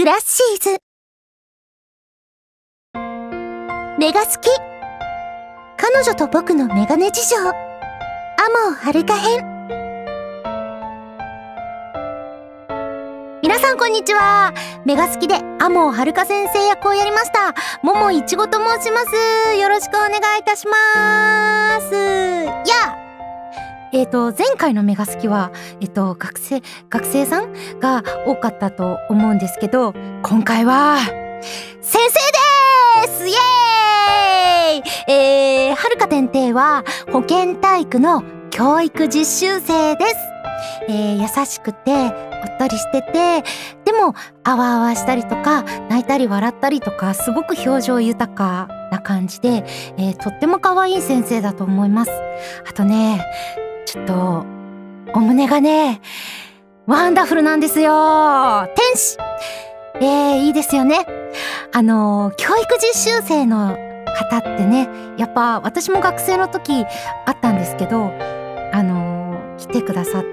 グラッシーズ。メガ好き。彼女と僕のメガネ事情。天羽遥編。皆さんこんにちは。メガ好きで天羽遥先生役をやりました桃いちごと申します。よろしくお願いいたします。前回のメガ好きは、学生さんが多かったと思うんですけど、今回は、先生ですイエーイ。はるか天帝は保健体育の教育実習生です。優しくて、おっとりしてて、でも、あわあわしたりとか、泣いたり笑ったりとか、すごく表情豊かな感じで、とっても可愛い先生だと思います。あとね、ちょっと、お胸がね、ワンダフルなんですよ。天使いいですよね。教育実習生の方ってね、やっぱ私も学生の時あったんですけど、来てくださって、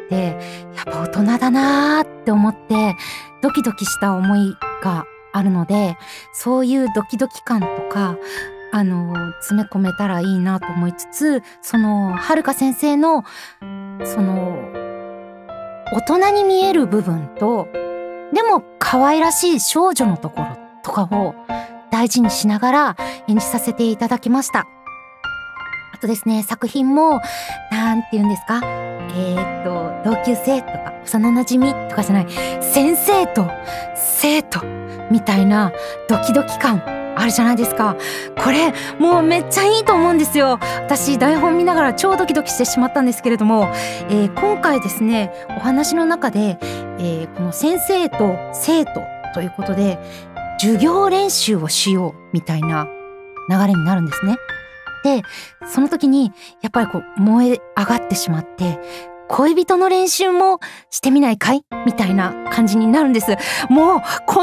やっぱ大人だなーって思って、ドキドキした思いがあるので、そういうドキドキ感とか、詰め込めたらいいなと思いつつ、はるか先生の、大人に見える部分と、でも可愛らしい少女のところとかを大事にしながら演じさせていただきました。あとですね、作品も、なんて言うんですか？同級生とか、幼馴染とかじゃない、先生と生徒みたいなドキドキ感あるじゃないですか。これ、もうめっちゃいいと思うんですよ。私、台本見ながら超ドキドキしてしまったんですけれども、今回ですね、お話の中で、この先生と生徒ということで、授業練習をしようみたいな流れになるんですね。で、その時に、やっぱり燃え上がってしまって、恋人の練習もしてみないかいみたいな感じになるんです。もう、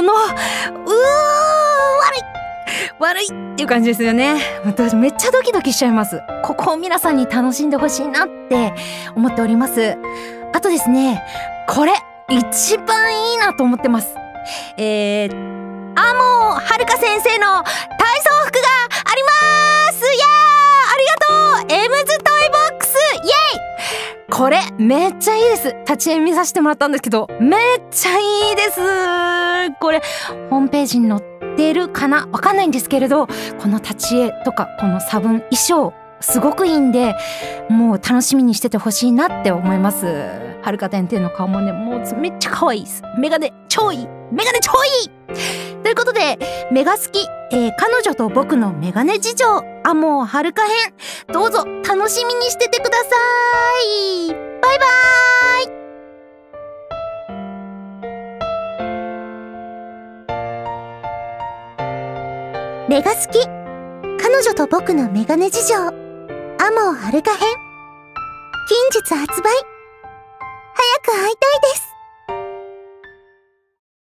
悪いっていう感じですよね。私めっちゃドキドキしちゃいます。ここを皆さんに楽しんでほしいなって思っております。あとですね、これ、一番いいなと思ってます。天羽遥先生の体操服がありますイエーイありがとうエムズトイボックスイエーイこれ、めっちゃいいです。立ち絵見させてもらったんですけど、めっちゃいいです。これ、ホームページに載ってるかなわかんないんですけれど、この立ち絵とか、この差分、衣装、すごくいいんで、もう楽しみにしててほしいなって思います。はるか天帝の顔もね、もうめっちゃ可愛いです。メガネ超いいということで、メガ好き、彼女と僕のメガネ事情、天羽遥編、どうぞ楽しみにしててください。バイバーイ。メガ好き、彼女と僕のメガネ事情、天羽遥編、近日発売。早く会いたいです。